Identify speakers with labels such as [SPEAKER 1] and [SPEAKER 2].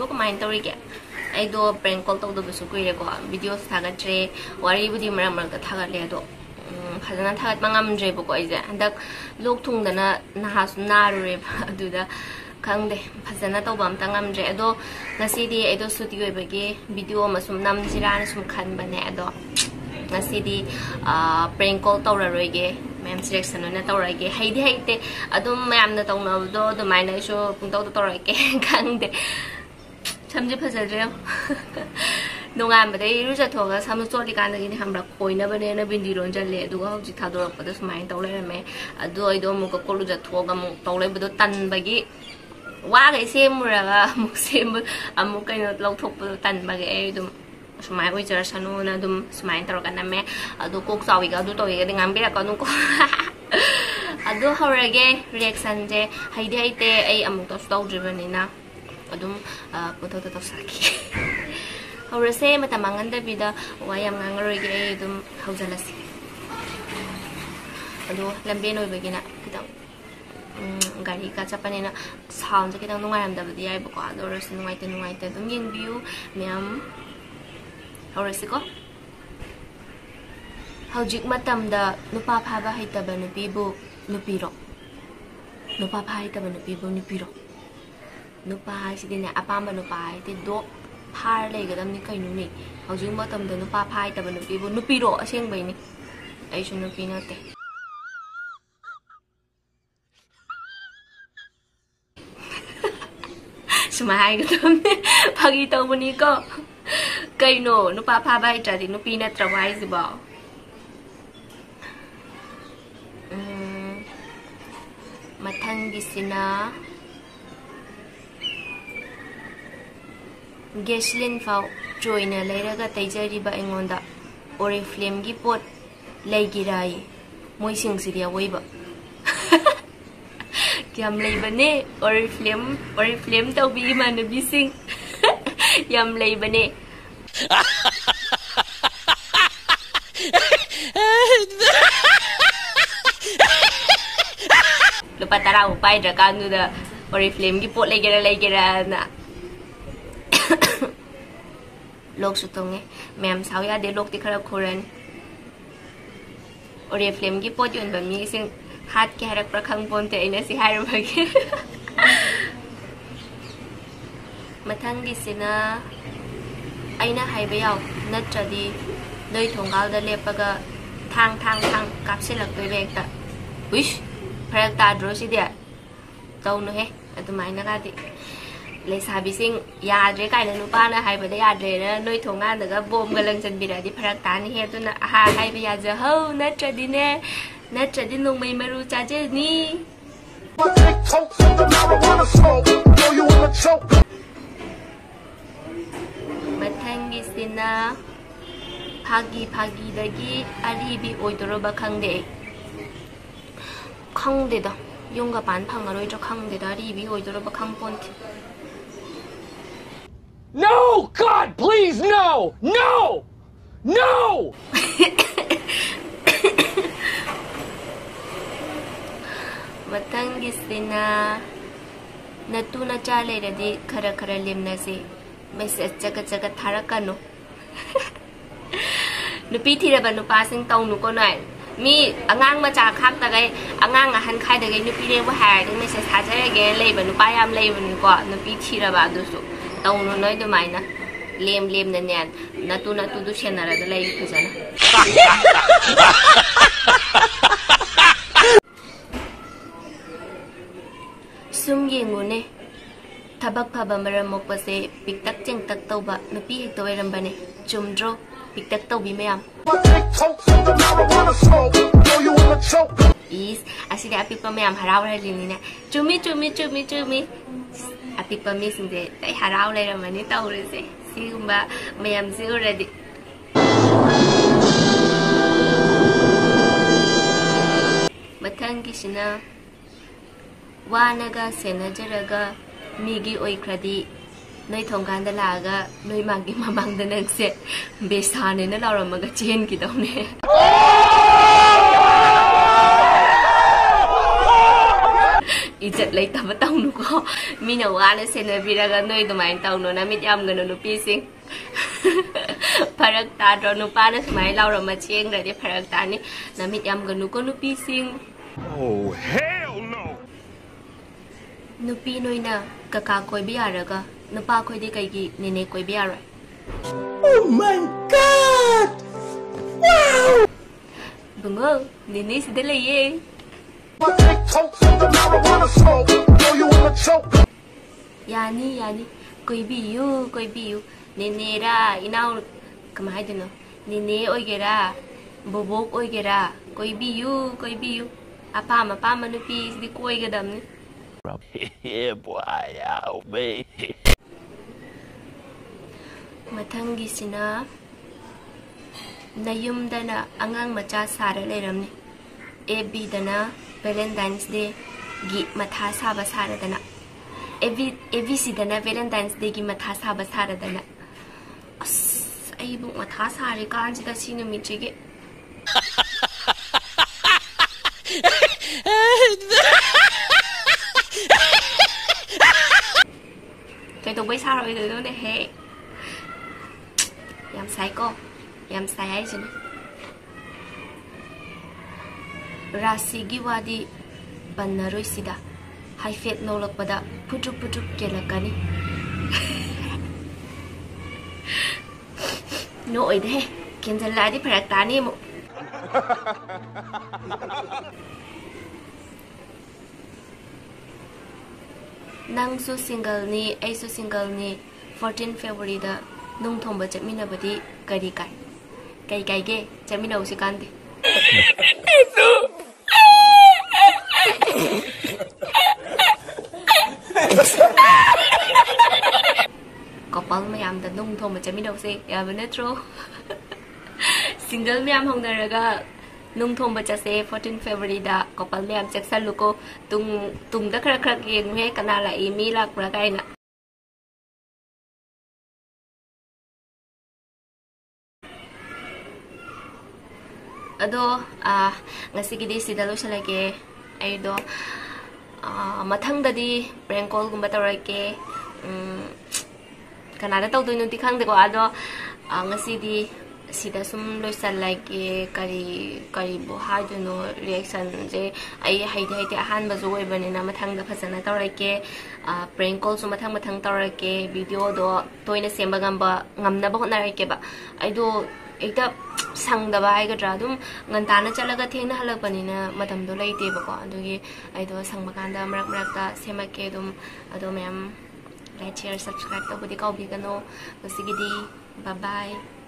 [SPEAKER 1] ꯅꯨꯡꯉꯥꯏꯔꯤꯕꯣ ꯀꯃꯥꯏꯅ ꯇꯧꯔꯤꯒꯦ ꯑꯩꯗꯣ ꯄ꯭ꯔꯦꯡ ꯀꯣꯜ ꯇꯧꯗꯕꯁꯨ ꯀꯨꯏꯔꯦꯀꯣ ꯚꯤꯗꯤꯑꯣꯁꯨ ꯊꯥꯒꯠꯇ꯭ꯔꯦ ꯋꯥꯔꯤꯕꯨꯗꯤ ꯃꯔꯛ ꯃꯔꯛꯇ ꯊꯥꯒꯠꯂꯦ ꯑꯗꯣ ꯐꯖꯅ ꯊꯥꯒꯠꯄ ꯉꯝꯗ꯭ꯔꯦꯕꯀꯣ ꯑꯩꯁꯦ ꯍꯟꯗꯛ ꯂꯣꯛ ꯊꯨꯡꯗꯅ ꯅꯍꯥꯁꯨ ꯅꯥꯔꯨꯔꯦꯕ ꯑꯗꯨꯗ ꯈꯪꯗꯦ ꯐꯖꯅ ꯇꯧꯕ ꯑꯝꯇ ꯉꯝꯗ꯭ꯔꯦ ꯑꯗꯣ ꯉꯁꯤꯗꯤ ꯑꯩꯗꯣ ꯁꯨꯇꯤ ꯑꯣꯏꯕꯒꯤ ꯚꯤꯗꯤꯑꯣ ꯑꯃ ꯁꯨꯝ ꯅꯝꯁꯤꯔꯥꯅ ꯁꯨꯝ ꯈꯟꯕꯅꯦ ꯑꯗꯣ ngasi prank call tawraroige ma'am selection na tawrage haidi haite adum ma'am na tawnabdo adumaina isu pungtaw tawrage khangde samje phajadre nongambade iruja thoga samu choli kanagi ni hamra koina bane na bindi ron jalle aduga hauji thadorakpada sumain tawlerame adu aido muka koluja thoga mu tawlebudo tanbagi waga semuraga muksem amukaino lawthokpudo tanbagi aidum sumai ujara sanu na dum sumai tawragana me adu kok chawiga adu towiga ngambira kanu ko adu horage reaction je haidi haite ai amuk to tawdribanina adum puto to saki horase matamanganda bida wayam ngangaroige ai dum haujalasi adu lambe noi bagina kitang gari ka chapanina sound kitang nungayamdabdi ai bako adu ros nungaite dum yengbiu meam horase ko haujik matamda nupa phaba Heitaba nupibu nupiro nupa pha Heitaba nupibu nupiro nupa sidine apamba nupa ite do phar legadam ni kainu ni haujik matamda nupa pha Heitaba nupibu nupiro asengbai ni aisu nupi nate sumai gadam phagi tawbani ko kaino nupa phaba Heitadi nupi natra wise ba mathangisina gasoline fau joina leiraga taijariba engonda oriflame gi pot leigirai moising siria woiba kyam leibane oriflame tawbi manabi sing yam leibane lupa tara upai drakan da oriflame gi pot legera na lok sutonge mem sawya de lok ti khara khoran oriflame gi pot yon ba mi sing hat ke harak prakhang ponte ina si haru bagi mathangi sina aina Heiba yaw natradi noi thongal da lepaga thang kapsilak toi bekta wish pharak ta dro si dia tawnu he adumaina ga di lesabi sing yadre kaina nupa na Heiba da yadre na noi thongan daga bom galang chanbira di pharak ta ni he tuna ha Heiba ya ja ho natradi nongmai maru chaje ni mathangi sina phagi dagi aribi oidoroba khangde da yonga pan phangaroi jo khangde da aribi oidoroba khangponti
[SPEAKER 2] No, God, please, no.
[SPEAKER 1] mathangi sina natuna chale radi khara limna se message jaga tharakano nupi thiraba nupa sing tawnu ko nai mi angang macha khak ta gai angang ahan khai da gai nupi re wa ha de message thajare ge leiba nupa yam leiba ni ko nupi thiraba du su tawnu noi du maina lem na nyan natu du senara da lei khujana sum yengune tabak phaba maram mokpase piktak chengtak tawba nupi hek toirambane chumdro piktak tawbi mayam is asida apikpa mayam harawra linina chumi apikpa mi singde tai haraw leiramani tawrese sigumba mayam si already mathangi sina wanaga senajaraga migi oikradi noi thongkanda laga noi magi mamangda nangse besane na lauramaga chen ki dawne ꯏꯖꯠ ꯂꯩꯇꯕ ꯇꯧꯅꯨꯀꯣ ꯃꯤꯅ ꯋꯥꯅ ꯁꯦꯟꯅꯕꯤꯔꯒ ꯅꯣꯏ ꯑꯗꯨꯃꯥꯏꯅ ꯇꯧꯅꯨ ꯅꯃꯤꯠ ꯌꯥꯝꯒꯅꯨ ꯅꯨꯄꯤꯁꯤꯡ ꯐꯔꯛ ꯇꯥꯗ꯭ꯔꯣ ꯅꯨꯄꯥꯅ ꯁꯨꯃꯥꯏꯅ ꯂꯥꯎꯔꯝꯃ ꯆꯦꯡꯈ꯭ꯔꯗꯤ ꯐꯔꯛ ꯇꯥꯅꯤ ꯅꯃꯤꯠ ꯌꯥꯝꯒꯅꯨꯀꯣ ꯅꯨꯄꯤꯁꯤꯡ
[SPEAKER 2] Oh, hell no!
[SPEAKER 1] nupi noina kaka koibi araga nupa khoidi kaigi nene koibi aroi.
[SPEAKER 3] Oh my god! Wow!
[SPEAKER 1] Bungo, nene sida laye. Yani koibi you nene ra inau kamai dino nene oigera bobok oigera koibi you apa nupi sidi koigadamni.
[SPEAKER 2] Yeah, boy, ow, me.
[SPEAKER 1] Mathangi sina nayumdana angang macha sara leramni ebi dana Valentine's Day gi matha saba sara dana ebi si dana Valentine's Day gi matha saba sara dana as ai bu matha sare kan sida sinu michige Kaya to boy sara oi do ne he Yam sai ko yam sai ai jin Rasi gi wadi Banaroi sida Haifet nolak pada pucuk kelakani No oi de kenjal ladi parak tani mo Nang su single ni ai su single ni 14 February da nung thomba chamina badi kari kai ge chamina usi kande Couple mayam da nung thomba chamina usi ya benetro Single mayam hongdaraga nung thomba chase 14 February da couple mayam chaksan luko tung da khara yeng he kana la imi lak pra kaina Ado ngasigidi sida lo salage aido mathangdadi prank call gumba tawrake kanada tawdoino ti khangde ko ado ngasidi sida sum lo salage kari bo haduno reaction je ai haide ahanba zo oibanina mathangda phasana tawrake prank call su mathang tawrake video do toina semba ngamna ba honarake ba aido ekta sangdaba haigadra adum ngantana chalaga thengna halakpanina matamdo leiteba ko adugi aido sangmakanda marak semake dum ado ma'am like share subscribe to budi kaubigano masigidi bye bye